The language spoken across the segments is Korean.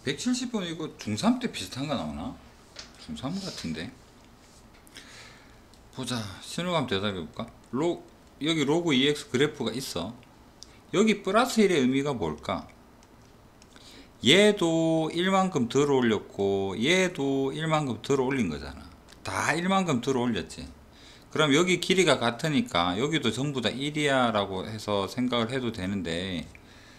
170번 이거 중3 때 비슷한 거 나오나? 중3 같은데. 보자. 신호감 대답해 볼까? 여기 로그 EX 그래프가 있어. 여기 플러스 1의 의미가 뭘까? 얘도 1만큼 들어 올렸고 얘도 1만큼 들어 올린 거잖아. 다 1만큼 들어 올렸지. 그럼 여기 길이가 같으니까 여기도 전부 다 1이야 라고 해서 생각을 해도 되는데,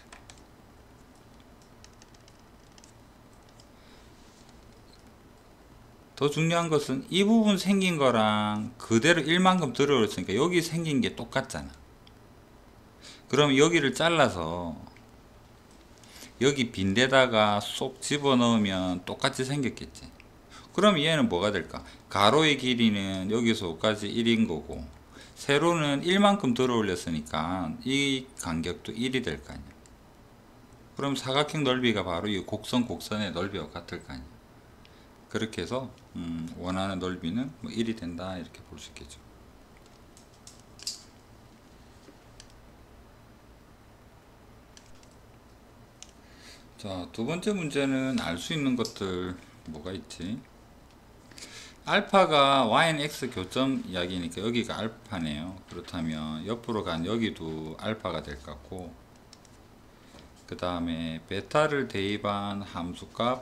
더 중요한 것은 이 부분 생긴 거랑 그대로 1만큼 들어 올렸으니까 여기 생긴 게 똑같잖아. 그럼 여기를 잘라서 여기 빈대다가 쏙 집어넣으면 똑같이 생겼겠지. 그럼 얘는 뭐가 될까? 가로의 길이는 여기서까지 1인 거고 세로는 1만큼 들어 올렸으니까 이 간격도 1이 될 거 아니야. 그럼 사각형 넓이가 바로 이 곡선의 넓이와 같을 거 아니야. 그렇게 해서 원하는 넓이는 뭐 1이 된다 이렇게 볼 수 있겠죠. 자, 두 번째 문제는 알 수 있는 것들 뭐가 있지? 알파가 y는 x 교점 이야기니까 여기가 알파네요. 그렇다면 옆으로 간 여기도 알파가 될 것 같고, 그 다음에 베타를 대입한 함수값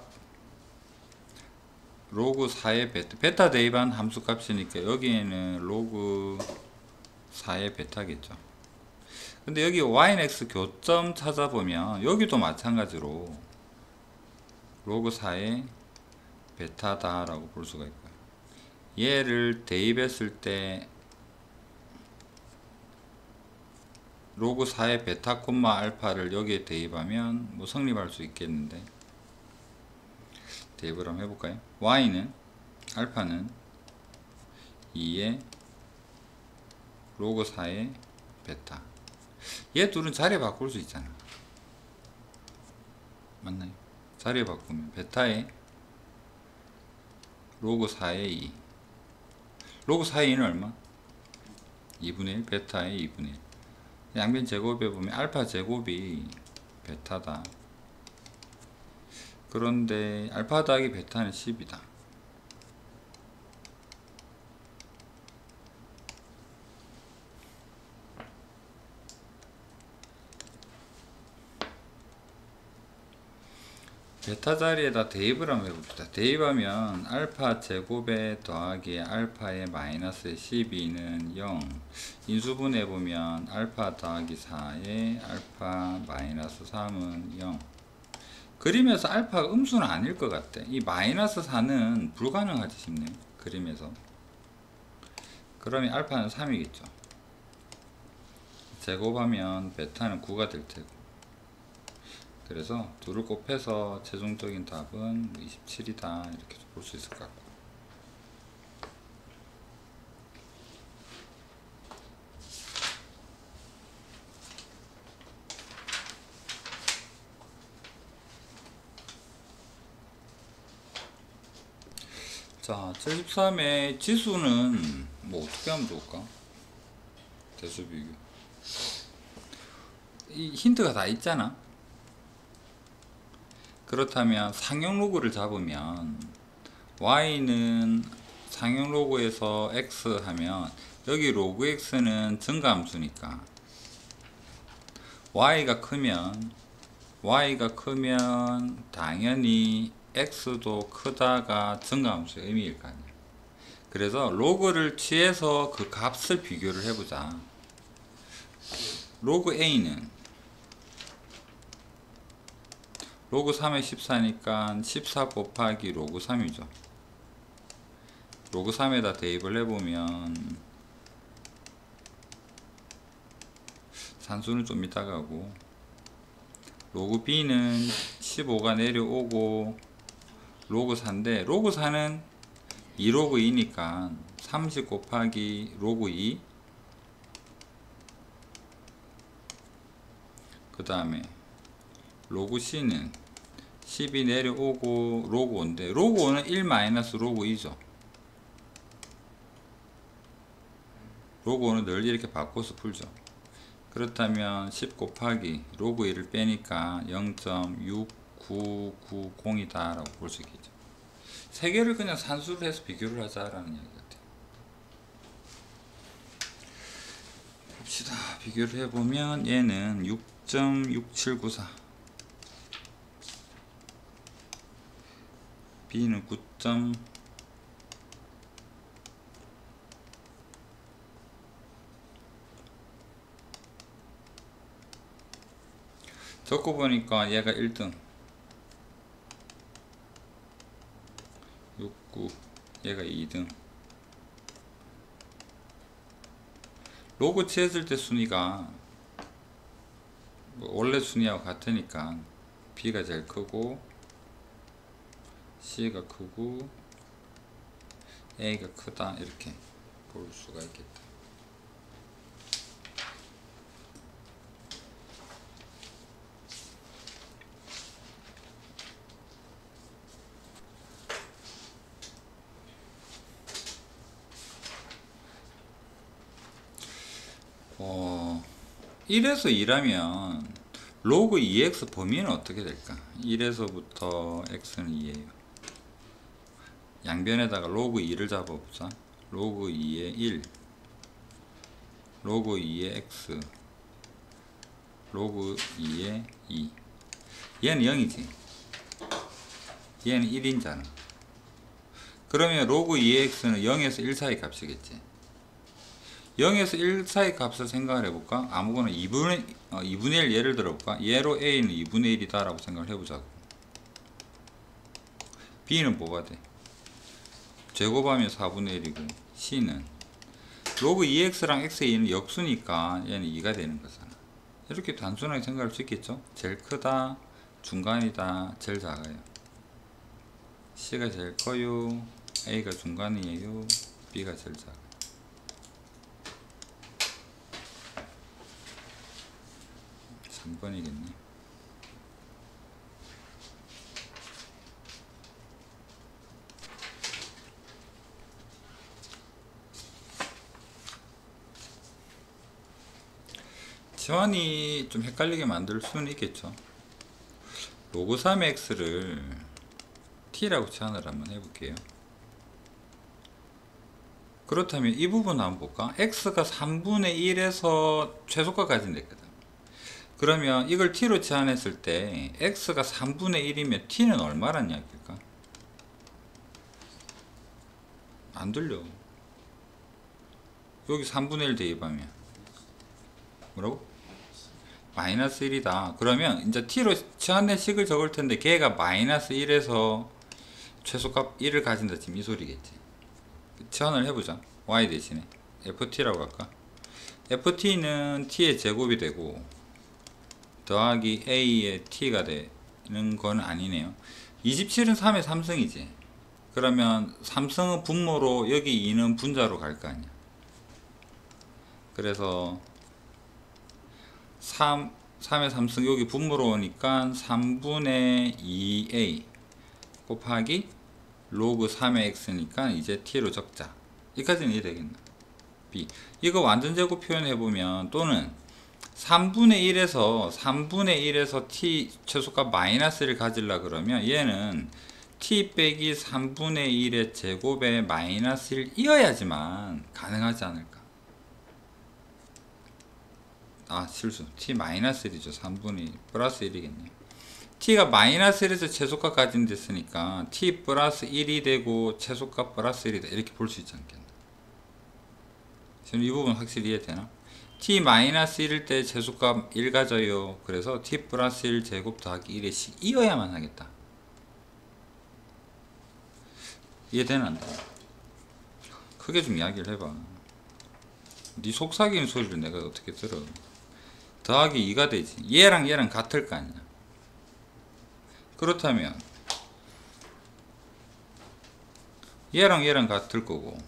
로그 4의 베타 대입한 함수값이니까 여기에는 로그 4의 베타겠죠. 근데 여기 y는 x 교점 찾아보면 여기도 마찬가지로 로그 4의 베타다 라고 볼 수가 있고요. 얘를 대입했을 때 로그 4의 베타 콤마 알파를 여기에 대입하면 뭐 성립할 수 있겠는데, 대입을 한번 해볼까요? y는 알파는 2의 로그 4의 베타. 얘 둘은 자리 바꿀 수 있잖아. 맞나요? 자리 바꾸면 베타의 로그 4의 2. 로그 4의 2는 얼마? 2분의 1 베타의 2분의 1. 양변 제곱해 보면 알파 제곱이 베타다. 그런데 알파 더하기 베타는 10이다. 베타 자리에다 대입을 한번 해봅시다. 대입하면 알파 제곱에 더하기 알파의 마이너스 12는 0. 인수분해 보면 알파 더하기 4에 알파 마이너스 3은 0. 그림에서 알파가 음수는 아닐 것 같아. 이 마이너스 4는 불가능하지 싶네. 그림에서. 그러면 알파는 3이겠죠. 제곱하면 베타는 9가 될 테고. 그래서 둘을 곱해서 최종적인 답은 27이다 이렇게 볼 수 있을 것 같고. 자, 73의 지수는 뭐 어떻게 하면 좋을까? 대수 비교. 이 힌트가 다 있잖아. 그렇다면 상용 로그를 잡으면 y는 상용 로그에서 x 하면 여기 로그 x는 증가함수니까 y가 크면 당연히 x도 크다가 증가함수의 의미일 거 아니야. 그래서 로그를 취해서 그 값을 비교를 해보자. 로그 a는 로그 3에 14니까 14 곱하기 로그 3이죠. 로그 3에다 대입을 해보면 산수는 좀 이따 가고, 로그 b는 15가 내려오고 로그 4인데 로그 4는 2로그 2니까 30 곱하기 로그 2, 그 다음에 로그 c는 10이 내려오고 로그 5인데 로그 5는 1 마이너스 로그 2죠. 로그 5는 늘 이렇게 바꿔서 풀죠. 그렇다면 10 곱하기 로그 1을 빼니까 0.6 990이다 라고 볼 수 있겠죠. 세 개를 그냥 산수를 해서 비교를 하자라는 이야기 같아요. 봅시다. 비교를 해보면 얘는 6.6794, B는 9. 적고 보니까 얘가 1등 69, 얘가 2등. 로그 취했을 때 순위가 뭐 원래 순위하고 같으니까 B가 제일 크고 C가 크고 A가 크다 이렇게 볼 수가 있겠다. 어, 1에서 2라면 로그 2x 범위는 어떻게 될까? 1에서부터 x는 2예요. 양변에다가 로그 2를 잡아보자. 로그 2의 1, 로그 2의 x, 로그 2의 2. 얘는 0이지. 얘는 1인잖아. 그러면 로그 2의 x는 0에서 1 사이 값이겠지. 0에서 1 사이 값을 생각을 해볼까? 아무거나 2분의 1 예를 들어볼까? 얘로 A는 2분의 1이다 라고 생각을 해보자고. B는 뭐가 돼? 제곱하면 4분의 1이고 C는 로그 2x랑 x의 2는 역수니까 얘는 2가 되는 거잖아. 이렇게 단순하게 생각할 수 있겠죠? 제일 크다, 중간이다, 제일 작아요. C가 제일 커요, A가 중간이에요, B가 제일 작아요. 3번이겠네. 지원이 좀 헷갈리게 만들 수는 있겠죠. 로그 3의 x를 t라고 제한을 한번 해볼게요. 그렇다면 이 부분 한번 볼까? x가 3분의 1에서 최소가 가진댔거든. 그러면 이걸 t로 제한했을 때 x가 3분의 1이면 t는 얼마란 이야기일까? 안 들려. 여기 3분의 1 대입하면 뭐라고? 마이너스 1이다. 그러면 이제 t로 제한된 식을 적을 텐데 걔가 마이너스 1에서 최소값 1을 가진다. 지금 이 소리겠지. 제한을 해보자. y 대신에 ft라고 할까? ft는 t의 제곱이 되고 더하기 a의 t가 되는 건 아니네요. 27은 3의 3승이지. 그러면 3승은 분모로 여기 2는 분자로 갈 거 아니야. 그래서 3의 3승 여기 분모로 오니까 3분의 2a 곱하기 로그 3의 x니까 이제 t로 적자. 여기까지는 이해되겠나? b. 이거 완전 제곱 표현해보면 또는 3분의 1에서 t 최소값 마이너스를 가지려 그러면 얘는 t 빼기 3분의 1의 제곱에 마이너스를 이어야지만 가능하지 않을까? 아 실수. t 마이너스 1이죠. 3분의 1 플러스 1이겠네. t가 마이너스 1에서 최소값 가진 됐으니까 t 플러스 1이 되고 최소값 플러스 1이다. 이렇게 볼 수 있지 않겠나? 지금 이 부분 확실히 이해되나? t 마이너스 1일 때 최소값 1 가져요. 그래서 t 플러스 1 제곱 더하기 1의 이어야만 하겠다. 이해되나 안 돼? 크게 좀 이야기를 해봐. 네 속삭이는 소리를 내가 어떻게 들어? 더하기 2가 되지. 얘랑 얘랑 같을 거 아니야. 그렇다면 얘랑 얘랑 같을 거고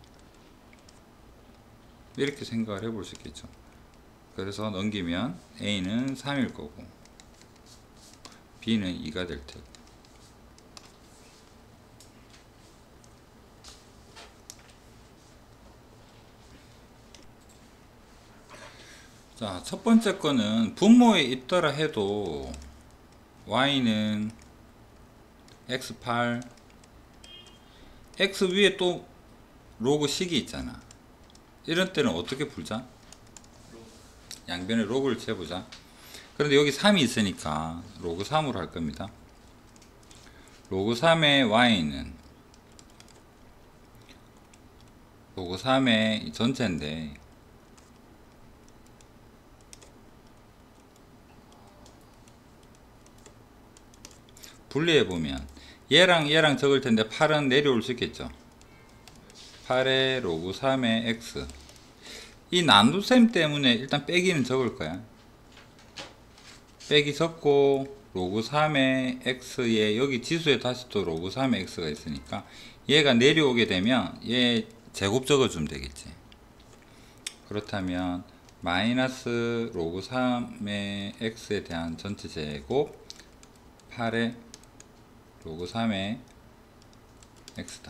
이렇게 생각을 해볼 수 있겠죠. 그래서 넘기면 A는 3일 거고 B는 2가 될 테고. 자, 첫 번째 거는 분모에 있더라 해도 y는 x8, x 위에 또 로그 식이 있잖아. 이런 때는 어떻게 풀자? 양변에 로그를 재보자. 그런데 여기 3이 있으니까 로그 3으로 할 겁니다. 로그 3의 y는 로그 3의 전체인데 분리해보면 얘랑 얘랑 적을 텐데 8은 내려올 수 있겠죠. 8의 로그 3의 x, 이 난도셈 때문에 일단 빼기는 적을 거야. 빼기 적고 로그 3의 x에 여기 지수에 다시 또 로그 3의 x가 있으니까 얘가 내려오게 되면 얘 제곱 적어주면 되겠지. 그렇다면 마이너스 로그 3의 x에 대한 전체 제곱 8의 로그 3의 x다.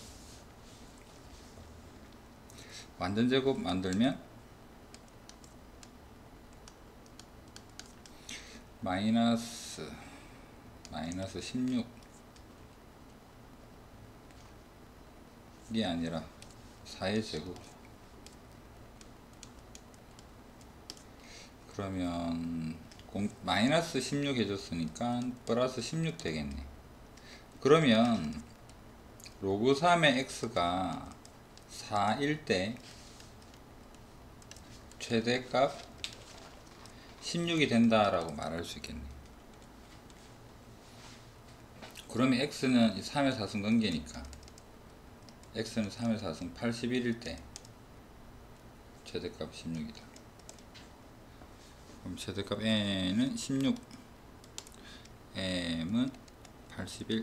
완전 제곱 만들면 마이너스 16이 아니라 4의 제곱. 그러면 마이너스 16 해줬으니까 플러스 16 되겠네. 그러면 로그 3의 x가 4일 때 최대값 16이 된다라고 말할 수 있겠네. 그러면 x는 3의 4승 관계니까 x는 3의 4승 81일 때 최대값 16이다. 그럼 최대값 n은 16, m은 81.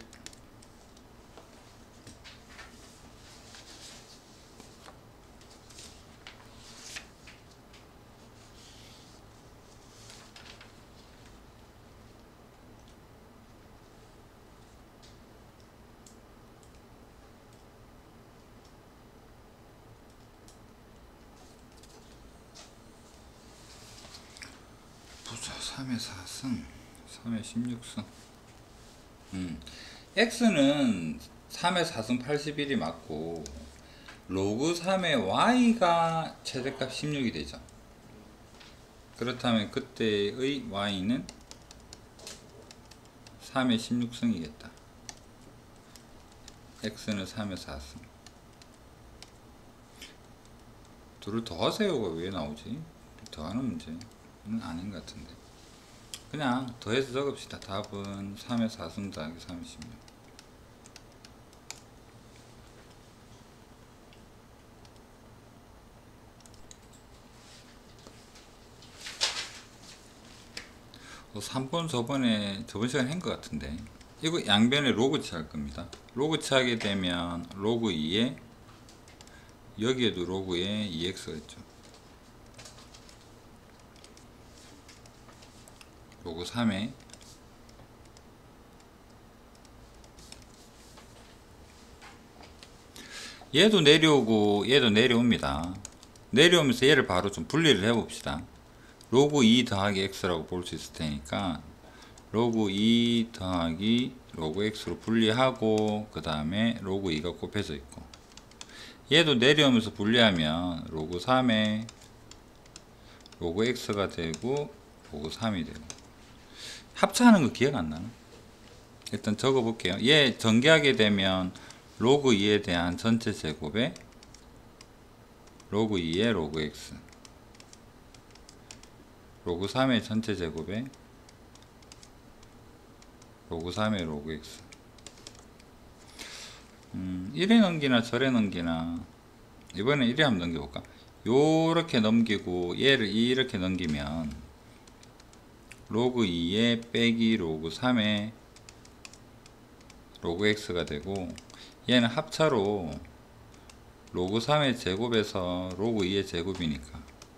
보자. 3의 4승 3의 16승. x는 3의 4승 81이 맞고 로그 3의 y가 최대값 16이 되죠. 그렇다면 그때의 y는 3의 16승이겠다. x는 3의 4승. 둘을 더하세요가 왜 나오지? 더하는 문제는 아닌 것 같은데. 그냥 더해서 적읍시다. 답은 3의 4승 더하기 3의 16. 또 3번 저번 시간에 한 것 같은데, 이거 양변에 로그 취할 겁니다. 로그 취하게 되면 로그 2에 여기에도 로그에 2x가 있죠. 로그 3에 얘도 내려오고 얘도 내려옵니다. 내려오면서 얘를 바로 좀 분리를 해 봅시다. 로그 2 더하기 x라고 볼 수 있을 테니까 로그 2 더하기 로그 x로 분리하고 그 다음에 로그 2가 곱해져 있고, 얘도 내려오면서 분리하면 로그 3에 로그 x가 되고 로그 3이 되고. 합차하는 거 기억 안 나나? 일단 적어 볼게요. 얘 전개하게 되면 로그 2에 대한 전체 제곱에 로그 2의 로그 x, 로그 3의 전체 제곱에 로그 3의 로그 x. 이래 넘기나 저래 넘기나, 이번엔 이래 한번 넘겨볼까? 요렇게 넘기고 얘를 이렇게 넘기면 로그 2에 빼기 로그 3의 로그 x가 되고, 얘는 합차로 로그 3의 제곱에서 로그 2의 제곱이니까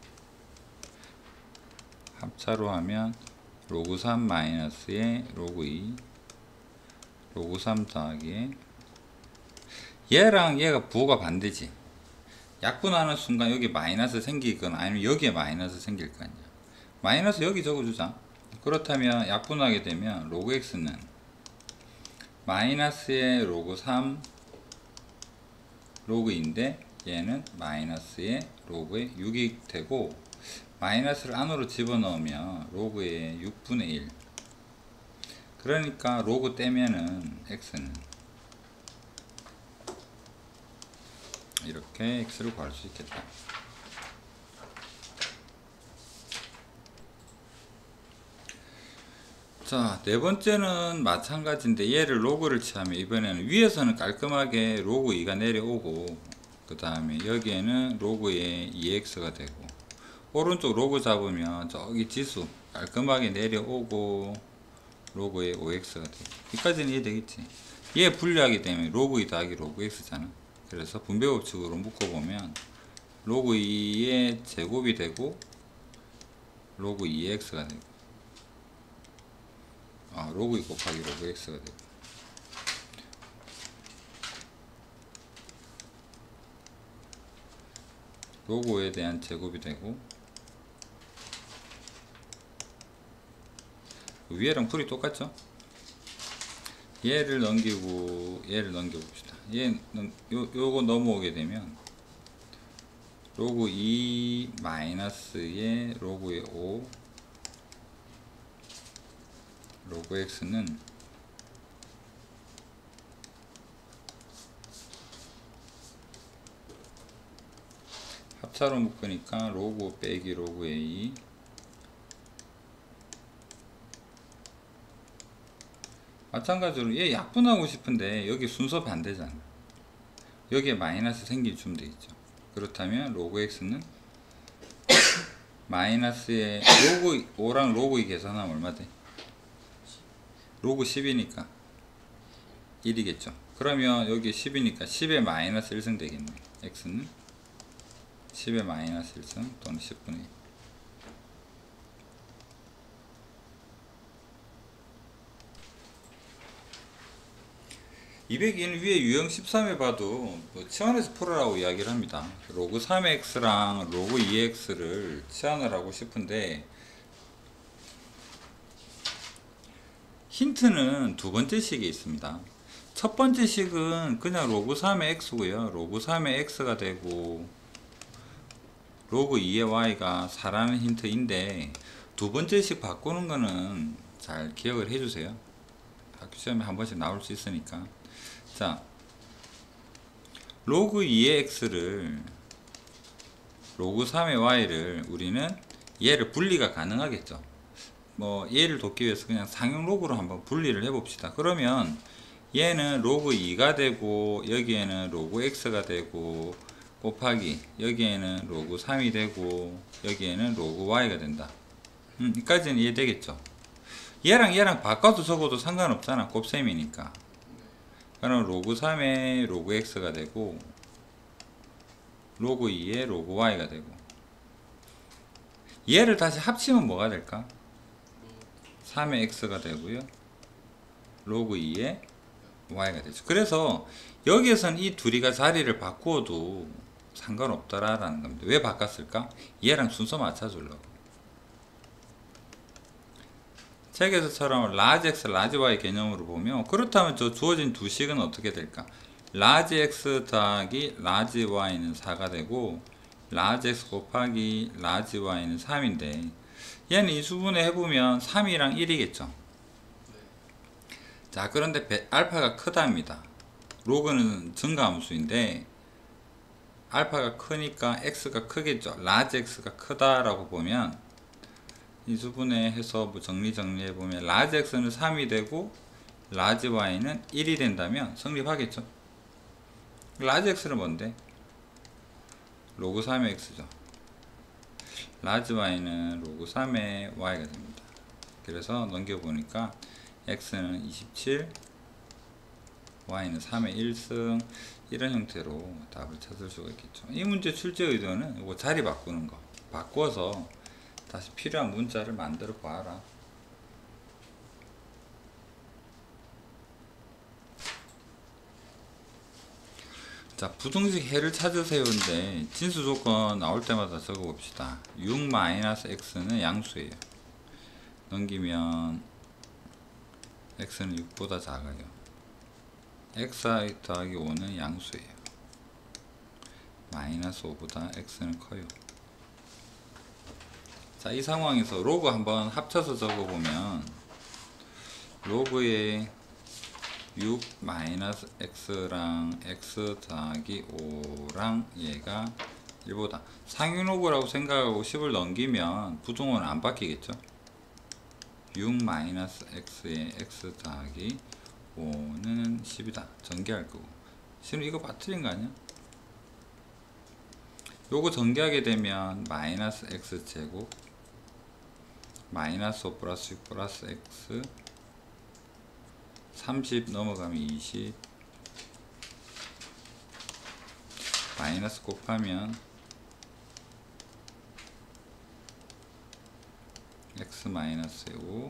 합차로 하면 로그 3 마이너스의 로그 2 로그 3 더하기에, 얘랑 얘가 부호가 반대지. 약분하는 순간 여기 마이너스 생기거나 아니면 여기에 마이너스 생길 거 아니야. 마이너스 여기 적어주자. 그렇다면 약분하게 되면 로그 x는 마이너스의 로그 3 로그 2인데 얘는 마이너스의 로그의 6이 되고, 마이너스를 안으로 집어넣으면 로그의 6분의 1, 그러니까 로그 떼면은 x는 이렇게 x를 구할 수 있겠다. 자, 네 번째는 마찬가지인데 얘를 로그를 취하면 이번에는 위에서는 깔끔하게 로그 2가 내려오고, 그 다음에 여기에는 로그의 2x가 되고, 오른쪽 로그 잡으면 저기 지수 깔끔하게 내려오고 로그의 5x가 되고, 여기까지는 이해되겠지. 얘 분리하게 되면 로그 2 더하기 로그 x잖아. 그래서 분배법칙으로 묶어보면 로그 2의 제곱이 되고 로그 2x가 되고, 로그 2 곱하기 로그 x가 되고, 로그 5에 대한 제곱이 되고, 위에랑 풀이 똑같죠? 얘를 넘기고 얘를 넘겨봅시다. 요거 넘어오게 되면 로그 2 마이너스의 로그의 5 로그 x는 합차로 묶으니까 로그 빼기 로그 a, 마찬가지로 얘 약분하고 싶은데 여기 순서 반대잖아. 여기에 마이너스 생기주면 되겠죠. 그렇다면 로그 x는 마이너스의 로그 5랑 로그 2 계산하면 얼마 돼? 로그 10이니까 1이겠죠. 그러면 여기 10이니까 10의 마이너스 1승 되겠네. x는 10의 마이너스 1승 또는 10분의 1. (202는) 위에 유형 13에 봐도 치환해서 풀어라고 이야기를 합니다. 로그 3x랑 로그 2x를 치환을 하고 싶은데, 힌트는 두 번째 식에 있습니다. 첫 번째 식은 그냥 로그 3의 x고요. 로그 3의 x가 되고 로그 2의 y가 4라는 힌트인데, 두 번째 식 바꾸는 거는 잘 기억을 해주세요. 학교 시험에 한 번씩 나올 수 있으니까. 자, 로그 2의 x를 로그 3의 y를 우리는 얘를 분리가 가능하겠죠. 뭐 얘를 돕기 위해서 그냥 상용 로그로 한번 분리를 해 봅시다. 그러면 얘는 로그 2가 되고 여기에는 로그 x가 되고 곱하기 여기에는 로그 3이 되고 여기에는 로그 y가 된다. 여기까지는 이해되겠죠. 얘랑 바꿔서 적어도 상관없잖아. 곱셈이니까. 그럼 로그 3의 로그 x가 되고 로그 2의 로그 y가 되고, 얘를 다시 합치면 뭐가 될까? 3의 x가 되고요. 로그 2의 y가 되죠. 그래서 여기에서는 이 둘이가 자리를 바꾸어도 상관없다라는 겁니다. 왜 바꿨을까? 얘랑 순서 맞춰주려고. 책에서처럼 라지 x, 라지 y 개념으로 보면, 그렇다면 저 주어진 두 식은 어떻게 될까? 라지 x 더하기 라지 y는 4가 되고, 라지 x 곱하기 라지 y는 3인데, 얘는 이 수분해 해보면 3이랑 1이겠죠. 자, 그런데 알파가 크답니다. 로그는 증가함수인데 알파가 크니까 x가 크겠죠. 라지 x가 크다라고 보면 이 수분해 해서 뭐 정리해 보면 라지 x는 3이 되고 라지 y는 1이 된다면 성립하겠죠. 라지 x는 뭔데? 로그 3의 x죠. 라지 y는 로그 3의 y가 됩니다. 그래서 넘겨보니까 x는 27, y는 3의 1승, 이런 형태로 답을 찾을 수가 있겠죠. 이 문제 출제 의도는 이거 자리 바꾸는 거, 바꿔서 다시 필요한 문자를 만들어 봐라. 자, 부등식 해를 찾으세요인데 진수 조건 나올 때마다 적어 봅시다. 6-x는 양수예요. 넘기면 x는 6보다 작아요. xi 더하기 5는 양수예요. 마이너스 5보다 x는 커요. 자, 이 상황에서 로그 한번 합쳐서 적어보면 로그에 6 마이너스 x랑 x 더하기 5랑 얘가 1보다 상위로그라고 생각하고 10을 넘기면 부동호는 안 바뀌겠죠. 6 마이너스 x에 x 더하기 5는 10이다. 전개할 거고. 지금 이거 빠뜨린 거 아니야? 요거 전개하게 되면 마이너스 x 제곱 마이너스 5 플러스 6 플러스 x 30 넘어가면 20 마이너스 곱하면 x 마이너스 5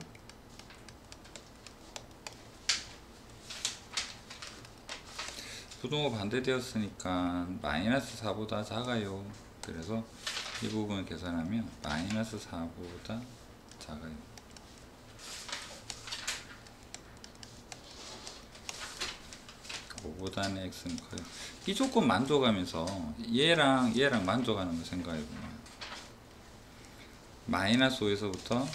부동호 반대되었으니까 마이너스 4보다 작아요. 그래서 이 부분을 계산하면 마이너스 4보다 작아요. 보다는 x는 커요. 이 조건 만족하면서 얘랑 만족하는 거 생각해보면 마이너스 5에서부터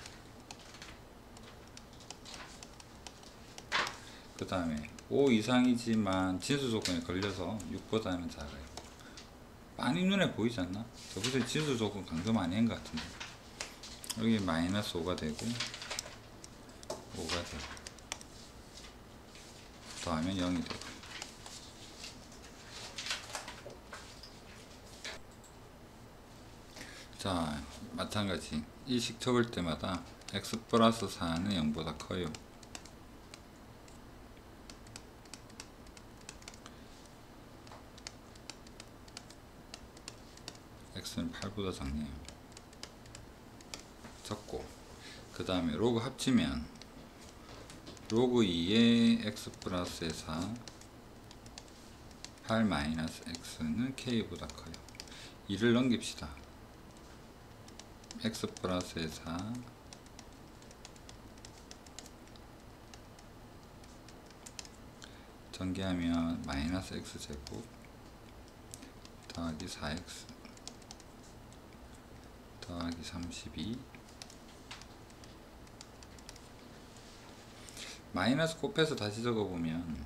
그 다음에 5 이상이지만 진수 조건에 걸려서 6보다는 작아요. 많이 눈에 보이지 않나? 저번에 진수 조건 강조 많이 한 것 같은데 여기 마이너스 5가 되고 5가 되고 더하면 0이 되고 자 마찬가지 이 식 적을 때마다 x 플러스 4는 0보다 커요. x는 8보다 작네요. 적고 그 다음에 로그 합치면 로그 2에 x 플러스 4 8 마이너스 x는 k보다 커요. 2를 넘깁시다. x 플러스 4 전개하면 마이너스 x제곱 더하기 4x 더하기 32 마이너스 곱해서 다시 적어보면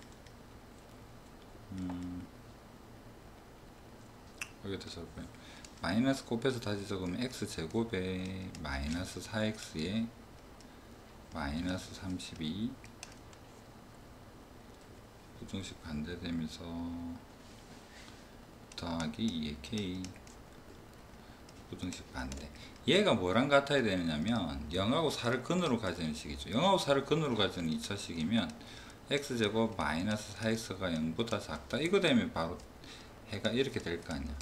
여기다 적어요. 마이너스 곱해서 다시 적으면 x제곱에 마이너스 4x에 마이너스 32 부등식 반대되면서 더하기 2의 k 부등식 반대. 얘가 뭐랑 같아야 되느냐면 0하고 4를 근으로 가지는 식이죠. 0하고 4를 근으로 가지는 2차식이면 x제곱 마이너스 4x가 0보다 작다. 이거 되면 바로 해가 이렇게 될 거 아니야.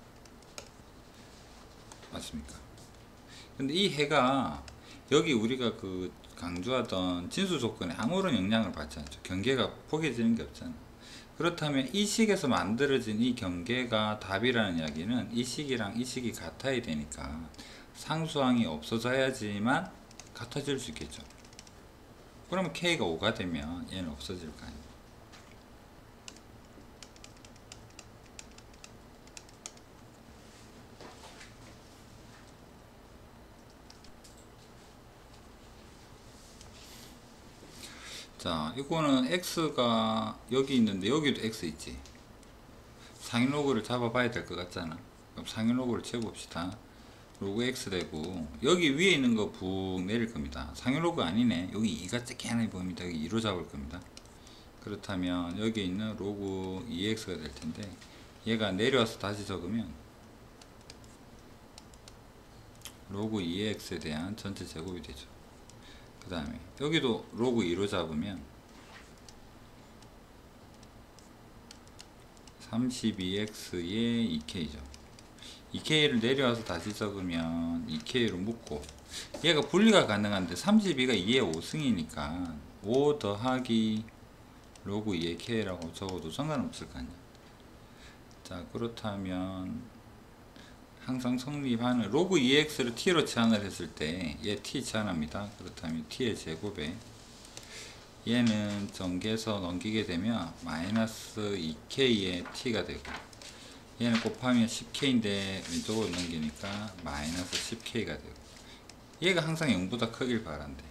맞습니까? 근데 이 해가 여기 우리가 그 강조하던 진수 조건에 아무런 영향을 받지 않죠. 경계가 포개지는 게 없잖아. 그렇다면 이 식에서 만들어진 이 경계가 답이라는 이야기는 이 식이랑 이 식이 같아야 되니까 상수항이 없어져야지만 같아질 수 있겠죠. 그러면 k가 5가 되면 얘는 없어질 거 아니에요. 자, 이거는 x가 여기 있는데 여기도 x 있지. 상위로그를 잡아봐야 될 것 같잖아. 그럼 상위로그를 재봅시다. 로그 x 되고 여기 위에 있는 거 북 내릴 겁니다. 상위로그 아니네. 여기 2가 쬐끼하게 보입니다. 여기 2로 잡을 겁니다. 그렇다면 여기 있는 로그 2x가 될 텐데 얘가 내려와서 다시 적으면 로그 2x에 대한 전체 제곱이 되죠. 그 다음에 여기도 로그 2로 잡으면 32x의 2k죠. 2k를 내려와서 다시 적으면 2k로 묶고 얘가 분리가 가능한데 32가 2의 5승이니까 5 더하기 로그 2의 k라고 적어도 상관없을 거 아니야. 자, 그렇다면 항상 성립하는 로그 2x를 t로 치환을 했을 때 얘 t 치환합니다. 그렇다면 t의 제곱에 얘는 전개해서 넘기게 되면 마이너스 2k의 t가 되고 얘는 곱하면 10k인데 왼쪽으로 넘기니까 마이너스 10k가 되고 얘가 항상 0보다 크길 바란대.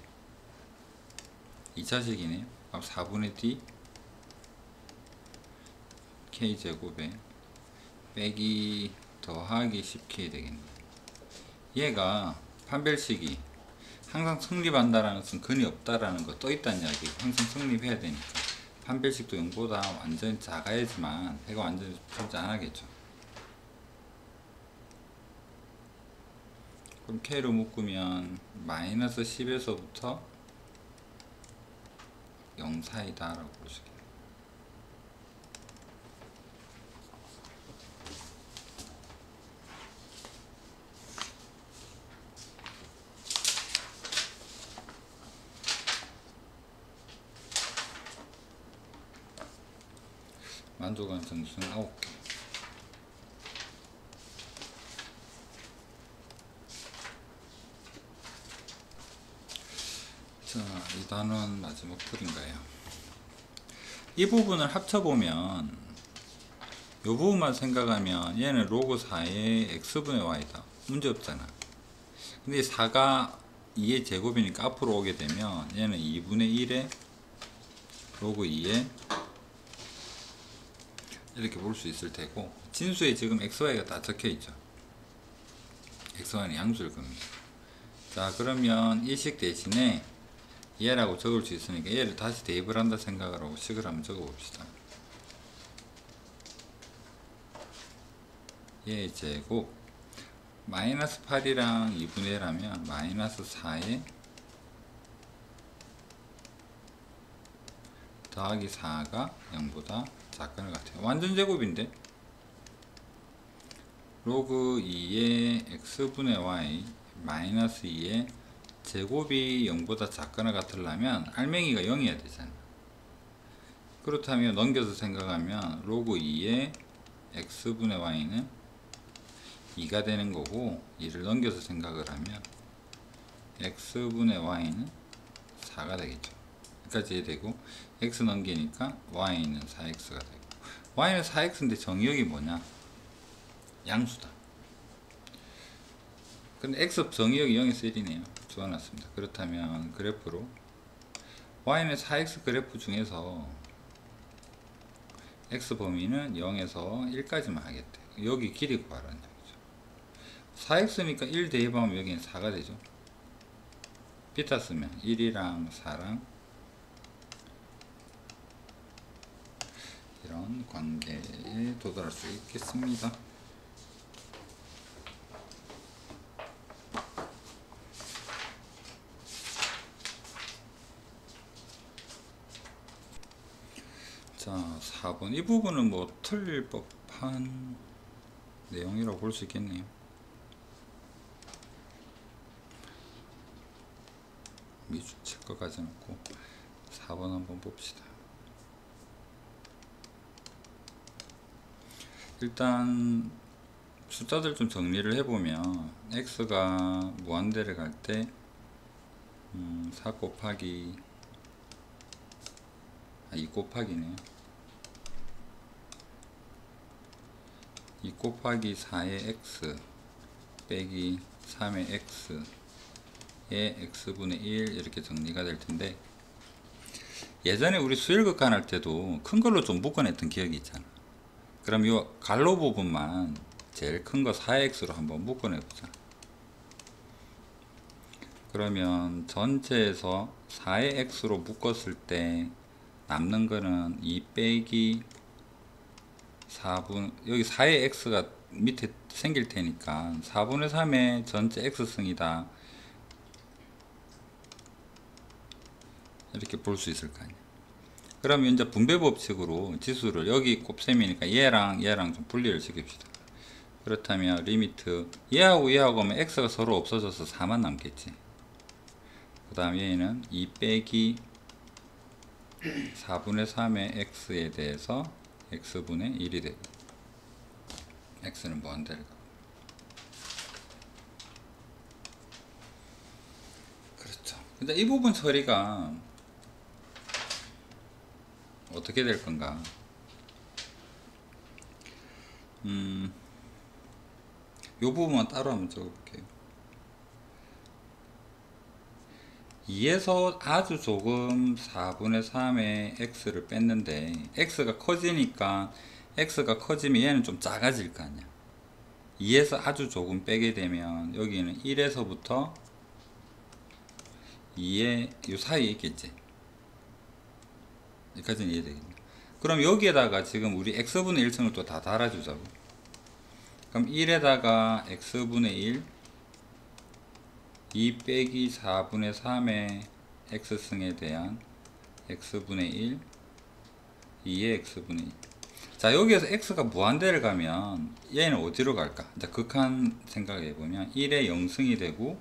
2차식이네요. 그럼 4분의 d k제곱에 빼기 더하기 10k 되겠네. 얘가 판별식이 항상 성립한다라는 것은 근이 없다라는 거 떠있다는 이야기고 항상 성립해야 되니까 판별식도 0보다 완전히 작아야지만 해가 완전히 존재 안하겠죠. 그럼 k로 묶으면 마이너스 10에서부터 0 사이다 라고 볼 수 있겠네요. 만족한 정수는 9개. 자, 이 단원 마지막 풀인가요? 이 부분을 합쳐보면 이 부분만 생각하면 얘는 로그 4의 x분의 y다. 문제없잖아. 근데 4가 2의 제곱이니까 앞으로 오게 되면 얘는 2분의 1의 로그 2의 이렇게 볼 수 있을 테고 진수에 지금 xy가 다 적혀 있죠. xy는 양수일 겁니다. 자, 그러면 이 식 대신에 얘라고 적을 수 있으니까 얘를 다시 대입을 한다 생각을 하고 식을 한번 적어 봅시다. 얘 제곱 마이너스 8이랑 2분의 1 하면 마이너스 4에 더하기 4가 0보다 작은 것 같아요. 완전 제곱인데 로그 2의 x분의 y 마이너스 2의 제곱이 0보다 작거나 같으려면 알맹이가 0이어야 되잖아. 그렇다면 넘겨서 생각하면 로그 2의 x분의 y는 2가 되는 거고 2를 넘겨서 생각을 하면 x분의 y는 4가 되겠죠. 여기까지 되고 x 넘기니까 y는 4x가 되고 y는 4x인데 정의역이 뭐냐? 양수다. 근데 x 정의역이 0에서 1이네요. 주어놨습니다. 그렇다면 그래프로 y는 4x 그래프 중에서 x 범위는 0에서 1까지만 하겠대. 여기 길이 구하라는 얘기죠. 4x니까 1 대입하면 여기는 4가 되죠. 비타 쓰면 1이랑 4랑 이런 관계에 도달할 수 있겠습니다. 자, 4번 이 부분은 뭐 틀릴 법한 내용이라고 볼 수 있겠네요. 미주칠 것 가져 놓고 4번 한번 봅시다. 일단 숫자들 좀 정리를 해보면 x가 무한대를 갈 때 4 곱하기 2 곱하기네요. 2 곱하기 4의 x 빼기 3의 x의 x분의 1 이렇게 정리가 될 텐데 예전에 우리 수일극한 할 때도 큰 걸로 좀 묶어냈던 기억이 있잖아. 그럼 이 갈로 부분만 제일 큰 거 4x로 한번 묶어내보자. 그러면 전체에서 4의 x로 묶었을 때 남는 거는 2 빼기 4분 여기 4의 x가 밑에 생길 테니까 4분의 3의 전체 x승이다 이렇게 볼 수 있을 거 아니야. 그러면 이제 분배 법칙으로 지수를 여기 곱셈이니까 얘랑 얘랑 좀 분리를 시킵시다. 그렇다면 리미트 얘하고 얘하고 하면 x가 서로 없어져서 4만 남겠지. 그 다음 얘는 2 빼기 4분의 3의 x에 대해서 x분의 1이 되고 x는 무한대를 가고 근데 이 부분 처리가 어떻게 될 건가? 요 부분만 따로 한번 적어볼게요. 2에서 아주 조금 4분의 3의 x를 뺐는데 x가 커지니까 x가 커지면 얘는 좀 작아질 거 아니야. 2에서 아주 조금 빼게 되면 여기는 1에서부터 2의 요 사이에 있겠지. 여기까지는 이해되겠네. 그럼 여기에다가 지금 우리 x분의 1승을 또 다 달아주자고. 그럼 1에다가 x분의 1 2 빼기 4분의 3의 x승에 대한 x분의 1 2의 x분의 1. 자, 여기에서 x가 무한대를 가면 얘는 어디로 갈까? 자, 극한 생각해보면 1의 0승이 되고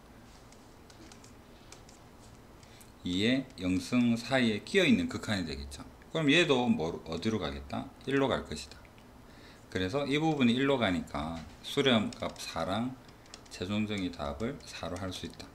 2의 0승 사이에 끼어있는 극한이 되겠죠. 그럼 얘도 어디로 가겠다? 1로 갈 것이다. 그래서 이 부분이 1로 가니까 수렴값 4랑 최종적인 답을 4로 할 수 있다.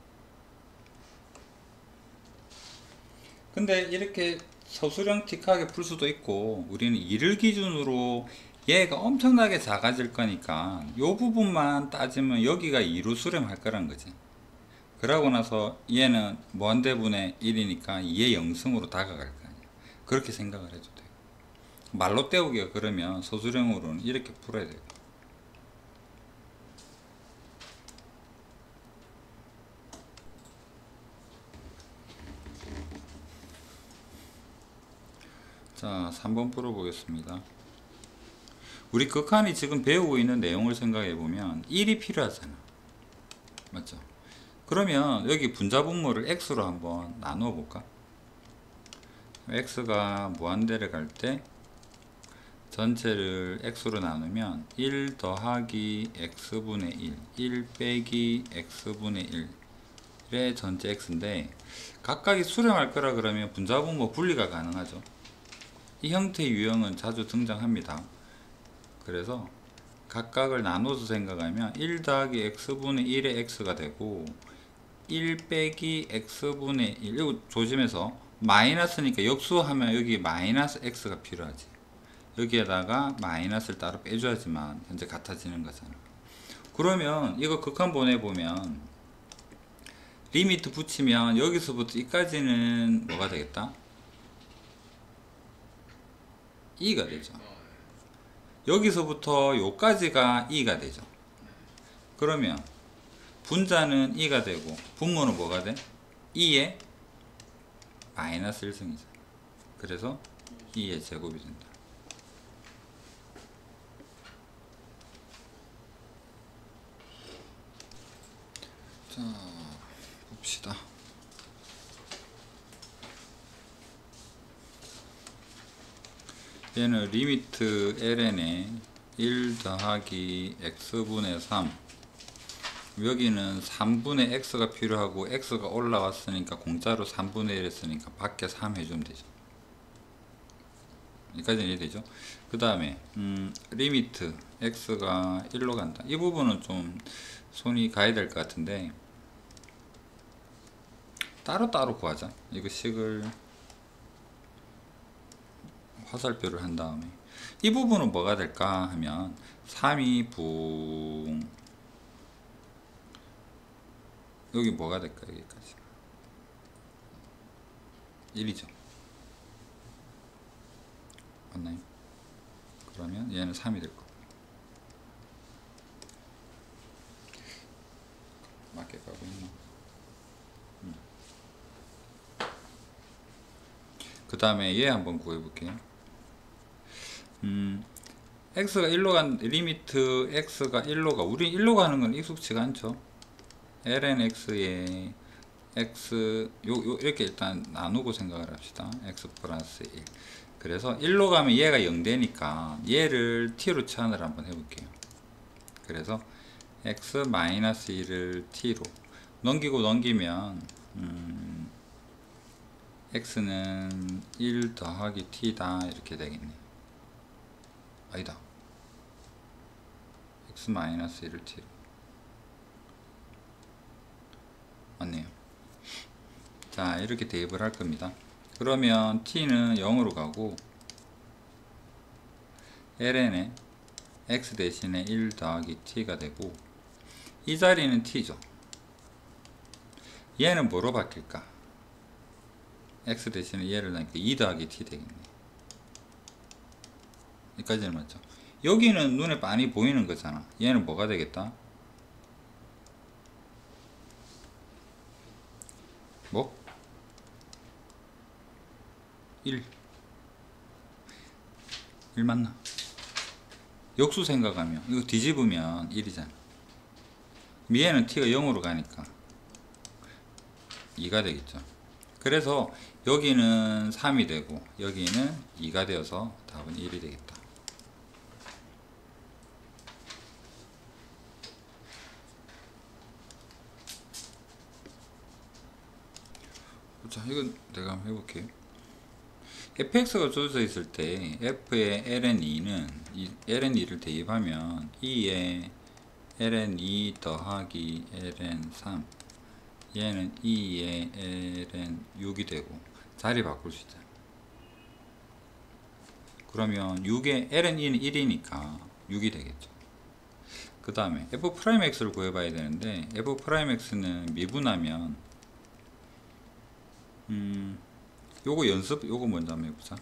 근데 이렇게 서술형틱하게 풀 수도 있고, 우리는 2를 기준으로 얘가 엄청나게 작아질 거니까 이 부분만 따지면 여기가 2로 수렴할 거란 거지. 그러고 나서 얘는 무한대분의 1이니까 2의 0승으로 다가갈 거 아니야. 그렇게 생각을 해도 돼요. 말로 때우기가 그러면 서술형으로는 이렇게 풀어야 돼요. 자, 3번 풀어보겠습니다. 우리 극한이 지금 배우고 있는 내용을 생각해 보면 1이 필요하잖아. 맞죠? 그러면 여기 분자분모를 x로 한번 나누어 볼까? x가 무한대를 갈 때 전체를 x로 나누면 1 더하기 x분의 1, 1 빼기 x분의 1의 전체 x인데, 각각이 수렴할 거라 그러면 분자분모 분리가 가능하죠. 이 형태의 유형은 자주 등장합니다. 그래서 각각을 나눠서 생각하면 1 더하기 x분의 1의 x가 되고 1 빼기 x분의 1, 이거 조심해서 마이너스니까 역수하면 여기 마이너스 x가 필요하지. 여기에다가 마이너스를 따로 빼줘야지만 현재 같아지는 거잖아. 그러면 이거 극한 보내보면 리미트 붙이면 여기서부터 이까지는 뭐가 되겠다? 2가 되죠. 여기서부터 요까지가 2가 되죠. 그러면 분자는 2가 되고 분모는 뭐가 돼? 2의 마이너스 1승이죠. 그래서 2의 제곱이 된다. 자, 봅시다. 얘는 리미트 ln에 1 더하기 x분의 3, 여기는 3분의 x가 필요하고 x가 올라왔으니까 공짜로 3분의 1 했으니까 밖에 3 해주면 되죠. 여기까지는 이해되죠? 그 다음에 리미트 x가 1로 간다. 이 부분은 좀 손이 가야 될 것 같은데 따로따로 구하자. 이거 식을 화살표를 한 다음에 이 부분은 뭐가 될까 하면 3이 붕, 여기 뭐가 될까? 여기까지 1이죠. 맞나요? 그러면 얘는 3이 될 거고. 맞게 가고 있나? 그 다음에 얘 한번 구해볼게요. x가 1로 간, 리미트 x가 1로 가. 우리 1로 가는 건 익숙치가 않죠. ln x에 x, 이렇게 일단 나누고 생각을 합시다. x 플러스 1. 그래서 1로 가면 얘가 0 되니까 얘를 t로 치환을 한번 해볼게요. 그래서 x 마이너스 1을 t로 넘기고 넘기면 x는 1 더하기 t다 이렇게 되겠네. 아니다, x 마이너스 1을 t로 맞네요. 자, 이렇게 대입을 할 겁니다. 그러면 t는 0으로 가고 ln에 x 대신에 1 더하기 t가 되고, 이 자리는 t죠. 얘는 뭐로 바뀔까? x 대신에 얘를 넣으니까 2 더하기 t 되겠네. 여기까지는 맞죠? 여기는 눈에 많이 보이는 거잖아. 얘는 뭐가 되겠다? 뭐? 1 맞나? 역수 생각하면 이거 뒤집으면 1이잖아. 얘는 t가 0으로 가니까 2가 되겠죠. 그래서 여기는 3이 되고 여기는 2가 되어서 답은 1이 되겠다. 자, 이건 내가 한번 해볼게요. fx가 주어져 있을 때 f의 ln2는 ln2를 대입하면 2에 ln2 더하기 ln3, 얘는 2에 ln6이 되고 자리 바꿀 수 있잖아. 그러면 6에 ln2는 1이니까 6이 되겠죠. 그 다음에 f'x를 구해봐야 되는데 f'x는 미분하면 요거 연습, 요거 먼저 한번 해보자.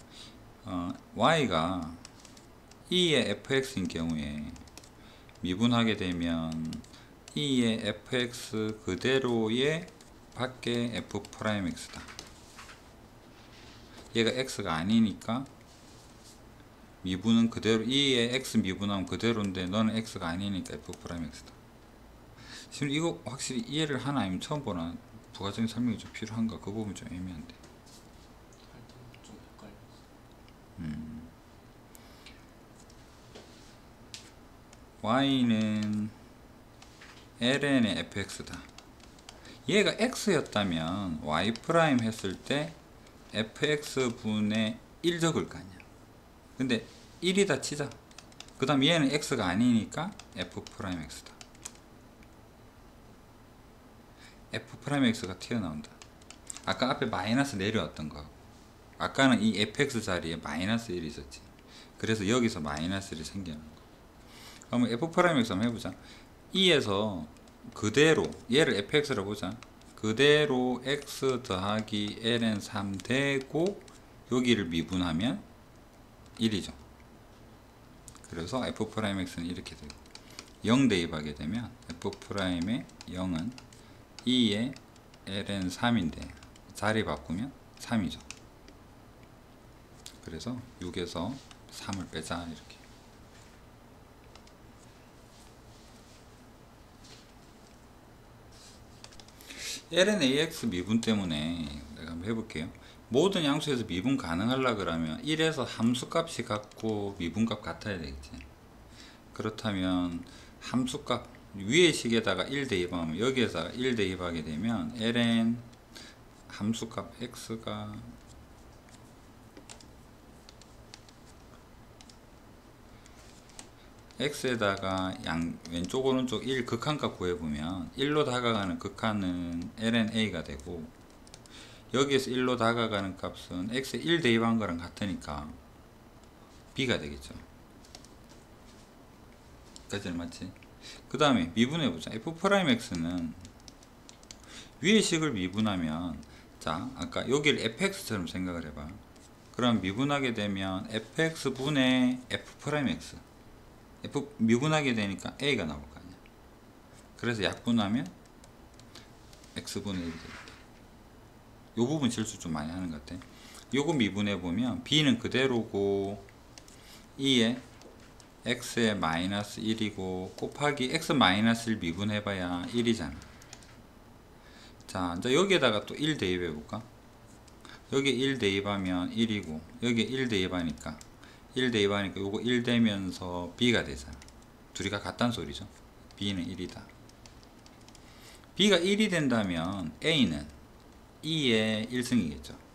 y가 2의 fx인 경우에 미분하게 되면 2의 fx 그대로의 밖에 f'x다. 얘가 x가 아니니까 미분은 그대로, 2의 x 미분하면 그대로인데 너는 x가 아니니까 f'x다. 지금 이거 확실히 이해를 하나 아니면 처음 보나 부가적인 설명이 좀 필요한가? 그 부분 좀 애매한데. 좀 헷갈렸어. y는 ln의 fx다. 얘가 x였다면 y 프라임 했을 때 fx 분의 1 적을 거 아니야. 근데 1이다 치자. 그 다음 얘는 x가 아니니까 f 프라임 x다. f 프라임 x가 튀어나온다. 아까 앞에 마이너스 내려왔던 거, 아까는 이 fx 자리에 마이너스 1이 있었지. 그래서 여기서 마이너스 1이 생겨난 거. 그러면 f 프라임 x 한번 해보자. 2에서 그대로 얘를 fx라고 보자. 그대로 x 더하기 ln 3 되고 여기를 미분하면 1이죠. 그래서 f 프라임 x는 이렇게 되고 0 대입하게 되면 f 프라임의 0은 2의 ln 3인데 자리 바꾸면 3이죠. 그래서 6에서 3을 빼자 이렇게. ln ax 미분 때문에 내가 한번 해볼게요. 모든 양수에서 미분 가능하려 그러면 1에서 함수값이 같고 미분값 같아야 되겠지. 그렇다면 함수값 위의 식에다가 1 대입하면 여기에다가 1 대입하게 되면 ln 함수값 x가 x에다가 왼쪽 오른쪽 1 극한값 구해보면 1로 다가가는 극한은 ln a가 되고 여기에서 1로 다가가는 값은 x에 1 대입한 거랑 같으니까 b가 되겠죠. 여기까지는 맞지? 그 다음에 미분해보자. f'x는 위의 식을 미분하면, 자 아까 여기를 fx처럼 생각을 해봐. 그럼 미분하게 되면 fx분의 f'x, f 미분하게 되니까 a가 나올 거 아니야. 그래서 약분하면 x분의 1이 되겠다. 요 부분 실수 좀 많이 하는 것 같아. 요거 미분해 보면 b는 그대로고 2에 x에 마이너스 1이고 곱하기 x 마이너스 1 미분해 봐야 1이잖아. 자 이제 여기에다가 또 1 대입해 볼까? 여기 1 대입하면 1이고 여기 1 대입하니까 요거 1 되면서 b가 되잖아. 둘이가 같다는 소리죠. b는 1이다. b가 1이 된다면 a는 2의 1승이겠죠.